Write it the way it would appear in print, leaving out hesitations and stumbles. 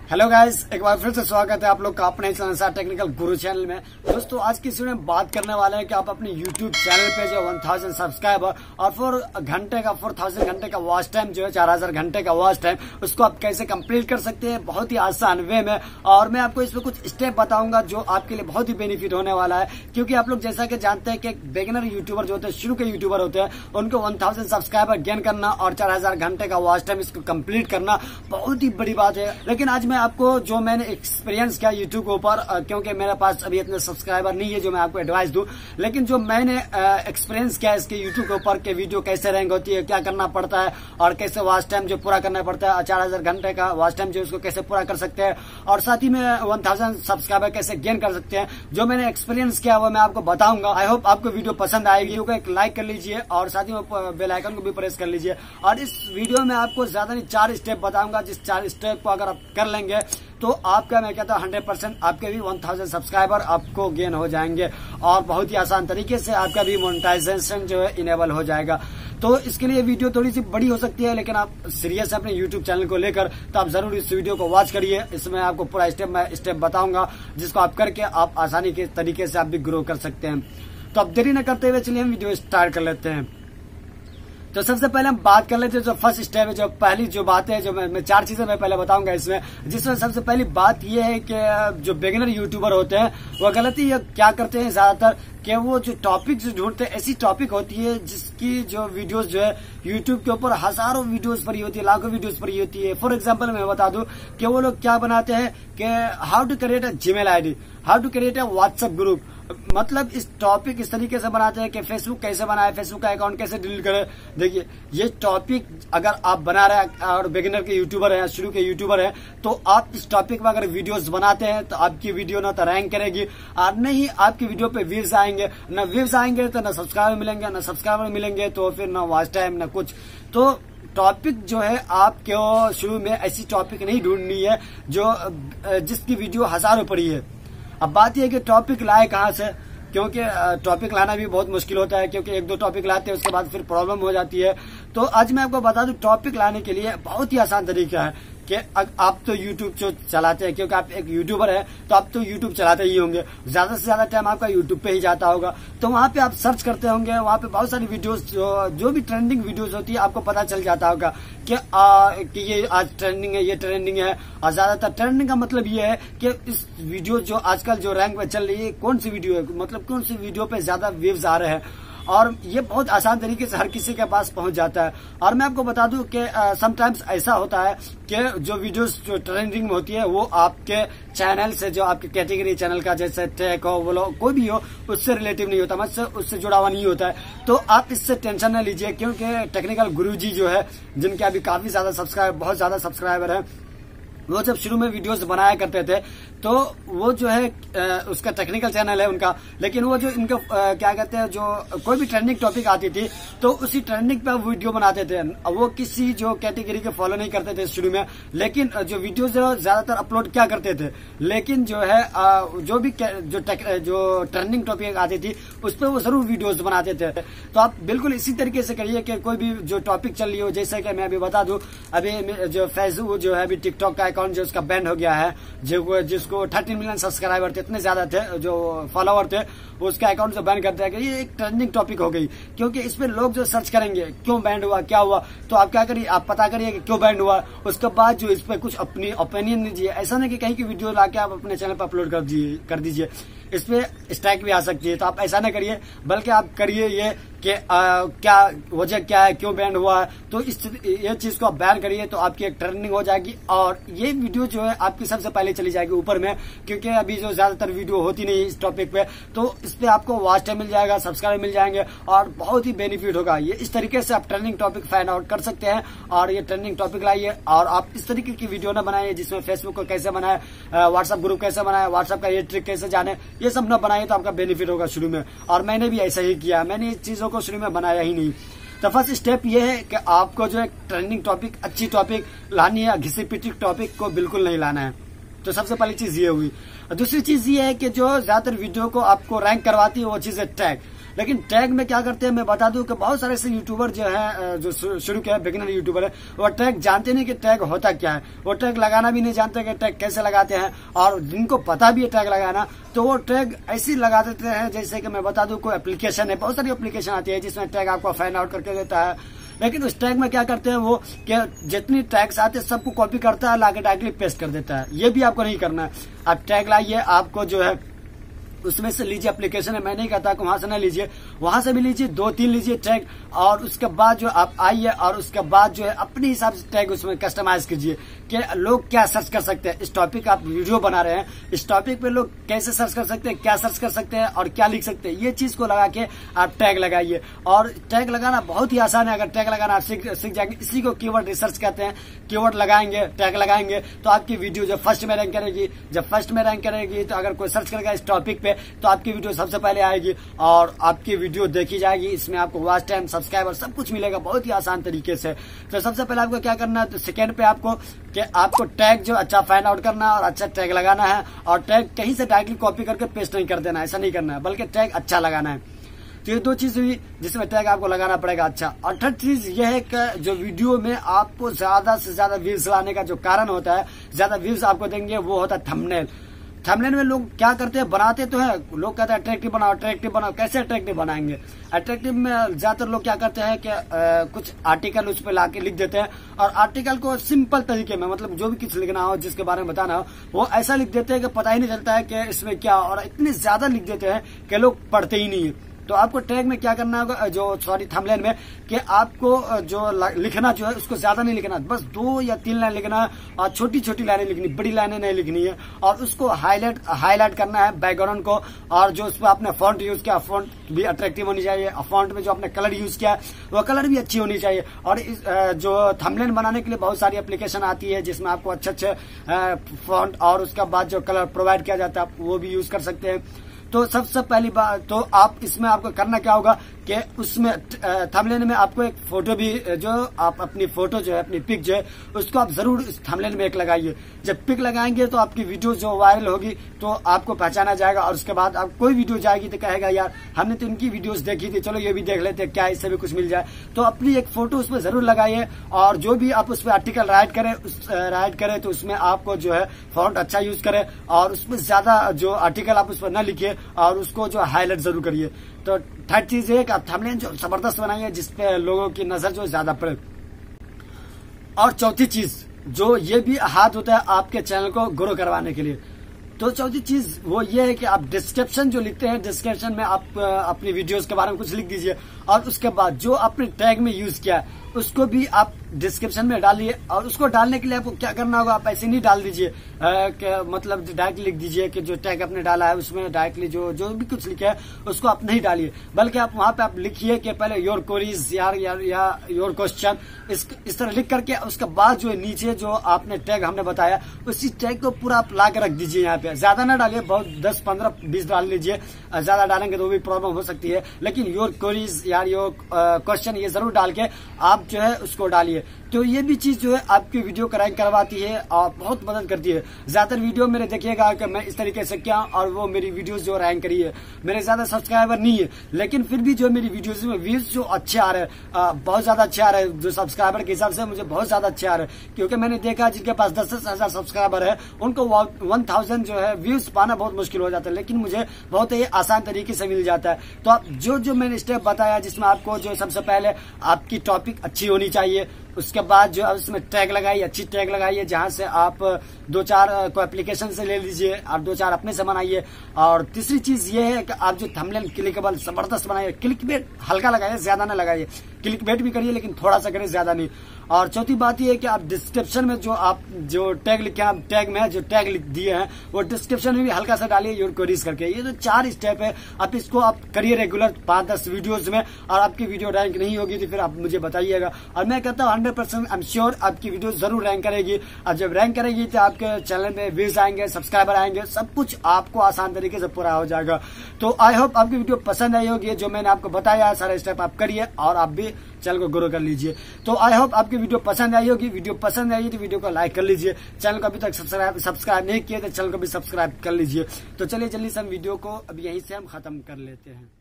Hello guys, एक बार फिर से स्वागत है आप लोग का अपने चैनल टेक्निकल गुरु चैनल में। दोस्तों आज की इस वीडियो में बात करने वाले हैं कि आप अपने यूट्यूब चैनल पे जो 1000 सब्सक्राइबर और 4000 घंटे का वॉच टाइम जो है 4000 घंटे का वॉच टाइम, उसको आप कैसे कंप्लीट कर सकते हैं बहुत ही आसान वे में। और मैं आपको इसमें कुछ स्टेप बताऊंगा जो आपके लिए बहुत ही बेनिफिट होने वाला है, क्योंकि आप लोग जैसा कि जानते हैं कि बिगिनर यूट्यूबर जो होते हैं, शुरू के यूट्यूबर होते हैं, उनको 1000 सब्सक्राइबर गेन करना और 4000 घंटे का वॉच टाइम इसको कंप्लीट करना बहुत ही बड़ी बात है। लेकिन आज मैं आपको जो मैंने एक्सपीरियंस किया यूट्यूब के ऊपर, क्योंकि मेरे पास अभी इतने सब्सक्राइबर नहीं है जो मैं आपको एडवाइस दूं, लेकिन जो मैंने एक्सपीरियंस किया इसके यूट्यूब के ऊपर के वीडियो कैसे रैंक होती है, क्या करना पड़ता है और कैसे वॉच टाइम जो पूरा करना पड़ता है, 4000 घंटे का वॉच टाइम जो उसको कैसे पूरा कर सकते हैं, और साथ ही में 1000 सब्सक्राइबर कैसे गेन कर सकते हैं, जो मैंने एक्सपीरियंस किया वो मैं आपको बताऊंगा। आई होप आपको वीडियो पसंद आएगी। वीडियो को एक लाइक कर लीजिए और साथ ही में बेल आइकन को भी प्रेस कर लीजिए। और इस वीडियो में आपको ज्यादा नहीं 4 स्टेप बताऊंगा, जिस 4 स्टेप को अगर आप कर लेंगे तो आपका मैं कहता हूँ 100% आपके भी 1000 सब्सक्राइबर आपको गेन हो जाएंगे और बहुत ही आसान तरीके से आपका भी मोनेटाइजेशन जो है इनेबल हो जाएगा। तो इसके लिए वीडियो थोड़ी सी बड़ी हो सकती है, लेकिन आप सीरियस अपने यूट्यूब चैनल को लेकर, तो आप जरूर इस वीडियो को वॉच करिए। इसमें आपको पूरा स्टेप बाय स्टेप बताऊंगा, जिसको आप करके आप आसानी के तरीके से आप भी ग्रो कर सकते हैं। तो अब देरी न करते हुए चलिए हम वीडियो स्टार्ट कर लेते हैं। तो सबसे पहले हम बात कर लेते हैं जो फर्स्ट स्टेप है, जो पहली जो बात है, जो मैं 4 चीजें मैं पहले बताऊंगा इसमें, जिसमें सबसे पहली बात यह है कि जो बिगिनर यूट्यूबर होते हैं वो गलती क्या करते हैं ज्यादातर, कि वो जो टॉपिक जो ढूंढते हैं, ऐसी टॉपिक होती है जिसकी जो वीडियोस जो है यूट्यूब के ऊपर हजारों वीडियोस पर ही होती है, लाखों वीडियोस पर ही होती है। फॉर एग्जांपल मैं बता दूं कि वो लोग क्या बनाते हैं कि how to create a Gmail ID, how to create a WhatsApp group, मतलब इस टॉपिक इस तरीके से बनाते हैं कि फेसबुक कैसे बनाए, फेसबुक का अकाउंट कैसे डिलीट करे। देखिए ये टॉपिक अगर आप बना रहे हैं और बिगिनर के यूट्यूबर हैं, शुरू के यूट्यूबर हैं, तो आप इस टॉपिक में अगर वीडियोस बनाते हैं तो आपकी वीडियो ना तो रैंक करेगी और न ही आपकी वीडियो पे व्यूज आएंगे। न व्यूज आएंगे तो न सब्सक्राइबर मिलेंगे, न सब्सक्राइबर मिलेंगे तो फिर न वॉच टाइम न कुछ। तो टॉपिक जो है आपको शुरू में ऐसी टॉपिक नहीं ढूंढनी है जो जिसकी वीडियो हजारों पड़ी है। अब बात यह है कि टॉपिक लाए कहाँ से, क्योंकि टॉपिक लाना भी बहुत मुश्किल होता है, क्योंकि 1-2 टॉपिक लाते हैं उसके बाद फिर प्रॉब्लम हो जाती है। तो आज मैं आपको बता दूं टॉपिक लाने के लिए बहुत ही आसान तरीका है कि आप तो यूट्यूब जो चलाते हैं, क्योंकि आप एक यूट्यूबर है तो आप तो यूट्यूब चलाते ही होंगे, ज्यादा से ज्यादा टाइम आपका यूट्यूब पे ही जाता होगा। तो वहां पे आप सर्च करते होंगे, वहां पे बहुत सारी वीडियोस जो भी ट्रेंडिंग वीडियोस होती है आपको पता चल जाता होगा कि ये आज ट्रेंडिंग है, ये ट्रेंडिंग है। और ज्यादातर ट्रेंडिंग का मतलब ये है कि इस वीडियो जो आजकल जो रैंक पे चल रही है कौन सी वीडियो है, मतलब कौन सी वीडियो पे ज्यादा व्यूज आ रहे हैं, और ये बहुत आसान तरीके से हर किसी के पास पहुंच जाता है। और मैं आपको बता दूं कि समटाइम्स ऐसा होता है कि जो वीडियोस जो ट्रेंडिंग में होती है वो आपके चैनल से, जो आपके कैटेगरी चैनल का जैसे टेक हो, वो लोग कोई भी हो, उससे रिलेटिव नहीं होता, मतलब उससे जुड़ा हुआ नहीं होता है। तो आप इससे टेंशन न लीजिए, क्योंकि टेक्निकल गुरुजी जो है, जिनके अभी काफी ज्यादा बहुत ज्यादा सब्सक्राइबर है, वो जब शुरू में वीडियोस बनाया करते थे तो वो जो है उसका टेक्निकल चैनल है उनका, लेकिन वो जो इनका क्या कहते हैं, जो कोई भी ट्रेंडिंग टॉपिक आती थी तो उसी ट्रेंडिंग पे वीडियो बनाते थे। वो किसी जो कैटेगरी के फॉलो नहीं करते थे शुरू में, लेकिन जो वीडियो जो ज्यादातर अपलोड क्या करते थे, लेकिन जो है जो भी जो ट्रेंडिंग टॉपिक आती थी उस पर वो जरूर वीडियोज बनाते थे। तो आप बिल्कुल इसी तरीके से करिए कि कोई भी जो टॉपिक चल रही हो, जैसे कि मैं अभी बता दूं, अभी जो फेसबुक जो है अभी टिकटॉक का अकाउंट जो उसका बैन हो गया है, जिसको 13 मिलियन सब्सक्राइबर थे, इतने ज्यादा थे जो फॉलोवर थे, उसका अकाउंट से बैन कर दिया गया। ये एक ट्रेंडिंग टॉपिक हो गई, क्योंकि इस पे लोग जो सर्च करेंगे क्यों बैन हुआ, क्या हुआ, तो आप क्या करिए, आप पता करिए कि क्यों बैन हुआ, उसके बाद जो इस पे कुछ अपनी ओपिनियन दीजिए। ऐसा नहीं कि कहीं की वीडियो लाके आप अपने चैनल पर अपलोड कर दीजिए, इस पे स्ट्राइक भी आ सकती है। तो आप ऐसा न करिए, बल्कि आप करिए ये कि क्या वजह क्या है, क्यों बैन हुआ है, तो ये चीज को आप बैन करिए तो आपकी एक ट्रेंडिंग हो जाएगी और ये वीडियो जो है आपकी सबसे पहले चली जाएगी ऊपर में, क्योंकि अभी जो ज्यादातर वीडियो होती नहीं इस टॉपिक पे, तो इस पे आपको वॉच टाइम मिल जाएगा, सब्सक्राइब मिल जाएंगे और बहुत ही बेनिफिट होगा। ये इस तरीके से आप ट्रेंडिंग टॉपिक फाइंड आउट कर सकते हैं और ये ट्रेंडिंग टॉपिक लाइए। और आप इस तरीके की वीडियो न बनाइए जिसमें फेसबुक को कैसे बनाए, व्हाट्सएप ग्रुप कैसे बनाए, व्हाट्सएप का ये ट्रिक कैसे जाने, ये सब न बनाइए तो आपका बेनिफिट होगा शुरू में। और मैंने भी ऐसा ही किया, मैंने इस चीजों को शुरू में बनाया ही नहीं। तो फर्स्ट स्टेप ये है कि आपको जो एक ट्रेंडिंग टॉपिक, अच्छी टॉपिक लानी है, घिसी पिटी टॉपिक को बिल्कुल नहीं लाना है। तो सबसे पहली चीज ये हुई। दूसरी चीज ये है कि जो ज्यादातर वीडियो को आपको रैंक करवाती है वो चीज है टैग। लेकिन टैग में क्या करते हैं मैं बता दूं कि बहुत सारे ऐसे यूट्यूबर जो है जो शुरू किया बिगिनर यूट्यूबर है, वो टैग जानते नहीं कि टैग होता क्या है, वो टैग लगाना भी नहीं जानते कि टैग कैसे लगाते हैं। और जिनको पता भी है टैग लगाना, तो वो टैग ऐसी लगा देते हैं जैसे कि मैं बता दूं कोई एप्लीकेशन है, बहुत सारी एप्लीकेशन आती है जिसमें टैग आपको फाइंड आउट करके देता है। लेकिन उस टैग में क्या करते हैं वो कि जितनी टैग्स आते हैं सबको कॉपी करता है, लाके डायरेक्टली पेस्ट कर देता है। ये भी आपको नहीं करना है। आप टैग लाइए, आपको जो है उसमें से लीजिए, एप्लीकेशन है, मैं नहीं कहता कि वहां से ना लीजिए, वहां से भी लीजिए, 2-3 लीजिए टैग, और उसके बाद जो आप आइए और उसके बाद जो है अपने हिसाब से टैग उसमें कस्टमाइज कीजिए कि लोग क्या सर्च कर सकते हैं। इस टॉपिक आप वीडियो बना रहे हैं, इस टॉपिक पे लोग कैसे सर्च कर सकते हैं, क्या सर्च कर सकते हैं और क्या लिख सकते हैं, ये चीज को लगा के आप टैग लगाइए। और टैग लगाना बहुत ही आसान है। अगर टैग लगाना आप सीख जाएंगे, इसी को कीवर्ड रिसर्च कहते हैं। कीवर्ड लगाएंगे, टैग लगाएंगे, तो आपकी वीडियो जब फर्स्ट में रैंक करेगी, जब फर्स्ट में रैंक करेगी तो अगर कोई सर्च करेगा इस टॉपिक पे तो आपकी वीडियो सबसे पहले आएगी और आपकी वीडियो देखी जाएगी। इसमें आपको वॉच टाइम, सब्सक्राइबर सब कुछ मिलेगा बहुत ही आसान तरीके से। तो सबसे पहले आपको क्या करना है, तो सेकंड पे आपको टैग जो अच्छा फाइंड आउट करना है और अच्छा टैग लगाना है। और टैग कहीं से डायरेक्टली कॉपी करके पेस्ट नहीं कर देना, ऐसा नहीं करना है, बल्कि टैग अच्छा लगाना है। तो ये 2 चीज हुई जिसमें टैग आपको लगाना पड़ेगा अच्छा। और थर्ड चीज यह है कि जो वीडियो में आपको ज्यादा से ज्यादा व्यूज लाने का जो कारण होता है, ज्यादा व्यूज आपको देंगे, वो होता है थंबनेल। थंबनेल में लोग क्या करते हैं, बनाते तो है, लोग कहते हैं अट्रैक्टिव बनाओ, अट्रैक्टिव बनाओ। कैसे अट्रैक्टिव बनाएंगे? अट्रैक्टिव में ज्यादातर लोग क्या करते हैं कि कुछ आर्टिकल उस पर लाके लिख देते हैं, और आर्टिकल को सिंपल तरीके में, मतलब जो भी कुछ लिखना हो, जिसके बारे में बताना हो, वो ऐसा लिख देते हैं कि पता ही नहीं चलता है कि इसमें क्या, और इतने ज्यादा लिख देते हैं कि लोग पढ़ते ही नहीं है। तो आपको टैग में क्या करना होगा, थंबनेल में, कि आपको जो लिखना जो है उसको ज्यादा नहीं लिखना, बस 2 या 3 लाइन लिखना है, और छोटी छोटी लाइनें लिखनी, बड़ी लाइनें नहीं लिखनी है। और उसको हाईलाइट करना है बैकग्राउंड को, और जो उसमें आपने फॉन्ट यूज किया, फॉन्ट भी अट्रैक्टिव होनी चाहिए, और फॉन्ट में जो आपने कलर यूज किया वो कलर भी अच्छी होनी चाहिए। और जो थंबनेल बनाने के लिए बहुत सारी एप्लीकेशन आती है जिसमें आपको अच्छे फॉन्ट और उसका बाद जो कलर प्रोवाइड किया जाता है आप वो भी यूज कर सकते हैं। तो सबसे पहली बात तो आप इसमें आपको करना क्या होगा कि उसमें थंबनेल में आपको एक फोटो भी, जो आप अपनी फोटो जो है, अपनी पिक जो है, उसको आप जरूर इस थंबनेल में एक लगाइए। जब पिक लगाएंगे तो आपकी वीडियो जो वायरल होगी तो आपको पहचाना जाएगा, और उसके बाद आप कोई वीडियो जाएगी तो कहेगा यार हमने तो इनकी वीडियोस देखी थी, चलो ये भी देख लेते हैं, क्या इससे भी कुछ मिल जाए। तो अपनी एक फोटो उसमें जरूर लगाइए, और जो भी आप उस पर आर्टिकल राइट करें तो उसमें आपको जो है फॉन्ट अच्छा यूज करें, और उसमें ज्यादा जो आर्टिकल आप उस पर न लिखिए, और उसको जो हाईलाइट जरूर करिए। तो थर्ड चीज है कि आप थंबनेल जो जबरदस्त बनाइए जिसपे लोगों की नजर जो ज्यादा पड़े। और चौथी चीज जो ये भी हाथ होता है आपके चैनल को ग्रो करवाने के लिए, तो चौथी चीज वो ये है कि आप डिस्क्रिप्शन जो लिखते हैं, डिस्क्रिप्शन में आप अपनी वीडियोस के बारे में कुछ लिख दीजिए, और उसके बाद जो आपने टैग में यूज किया है उसको भी आप डिस्क्रिप्शन में डालिए। और उसको डालने के लिए आपको क्या करना होगा, आप ऐसे नहीं डाल दीजिए मतलब डायरेक्टली लिख दीजिए कि जो टैग आपने डाला है उसमें डायरेक्टली जो भी कुछ लिखे है उसको आप नहीं डालिए, बल्कि आप वहां पे आप लिखिए कि पहले योर क्वेरीज या योर क्वेश्चन, इस तरह लिख करके उसके बाद जो नीचे जो आपने टैग हमने बताया उसी टैग को पूरा आप ला के रख दीजिए। यहाँ पे ज्यादा ना डालिए, बहुत 10, 15, 20 डाल लीजिए, ज्यादा डालेंगे तो भी प्रॉब्लम हो सकती है। लेकिन योर क्वेरीज या योर क्वेश्चन ये जरूर डाल के आप जो है उसको डालिए। तो ये भी चीज जो है आपकी वीडियो को रैंक करवाती है और बहुत मदद करती है। ज्यादातर वीडियो मेरे देखिएगा कि मैं इस तरीके से क्या, और वो मेरी वीडियोस जो रैंक करी है। मेरे ज्यादा सब्सक्राइबर नहीं है, लेकिन फिर भी जो मेरी वीडियोस में व्यूज जो अच्छे आ रहे हैं, बहुत ज्यादा अच्छे आ रहे हैं, जो सब्सक्राइबर के हिसाब से मुझे बहुत ज्यादा अच्छे आ रहे हैं। क्योंकि मैंने देखा जिनके पास 10-10 हजार सब्सक्राइबर है उनको 1000 जो है व्यूज पाना बहुत मुश्किल हो जाता है, लेकिन मुझे बहुत ही आसान तरीके से मिल जाता है। तो आप जो मैंने स्टेप बताया, जिसमें आपको जो सबसे पहले आपकी टॉपिक अच्छी होनी चाहिए, उसके बाद जो उसमें टैग लगाइए, अच्छी टैग लगाइए, जहां से आप 2-4 को एप्लीकेशन से ले लीजिए और 2-4 अपने से बनाइए। और तीसरी चीज ये है कि आप जो थंबनेल क्लिकेबल जबरदस्त बनाइए, क्लिकबेट हल्का लगाइए, ज्यादा ना लगाइए, क्लिकबेट भी करिए लेकिन थोड़ा सा करिए, ज्यादा नहीं। और चौथी बात ये है कि आप डिस्क्रिप्शन में जो टैग लिखे हैं, टैग में जो टैग लिख दिए हैं वो डिस्क्रिप्शन में भी हल्का सा डालिए योर क्वेरीज करके। ये जो 4 स्टेप है, आप इसको आप करिए रेगुलर 5-10 वीडियोज में, और आपकी वीडियो रैंक नहीं होगी तो फिर आप मुझे बताइएगा। और मैं कहता हूँ 100% आई एम श्योर आपकी वीडियो जरूर रैंक करेगी। और जब रैंक करेगी तो आपके चैनल में व्यूज आएंगे, सब्सक्राइबर आएंगे, सब कुछ आपको आसान तरीके से पूरा हो जाएगा। तो आई होप आपकी वीडियो पसंद आई होगी। जो मैंने आपको बताया सारे स्टेप आप करिए और आप भी चैनल को ग्रो कर लीजिए। तो आई होप आपकी वीडियो पसंद आई होगी। वीडियो पसंद आई तो वीडियो को लाइक कर लीजिए। चैनल को अभी तक सब्सक्राइब नहीं किया तो चैनल को भी सब्सक्राइब कर लीजिए। तो चलिए जल्दी से हम वीडियो को अब यहीं से हम खत्म कर लेते हैं।